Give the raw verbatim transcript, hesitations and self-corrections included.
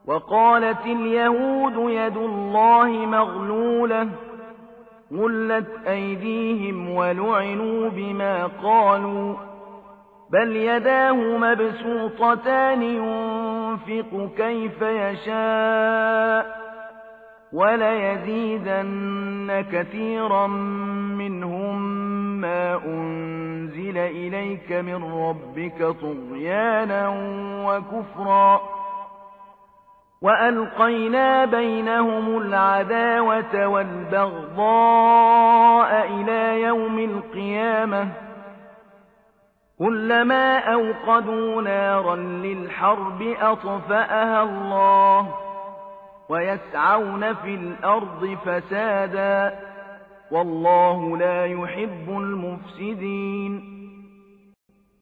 وقالت اليهود يد الله مغلولة غلت أيديهم ولعنوا بما قالوا بل يداه مبسوطتان ينفق كيف يشاء وليزيدن كثيرا منهم ما أنزل إليك من ربك طغيانا وكفرا وألقينا بينهم العداوة والبغضاء إلى يوم القيامة كلما أوقدوا نارا للحرب أطفأها الله ويسعون في الأرض فسادا والله لا يحب المفسدين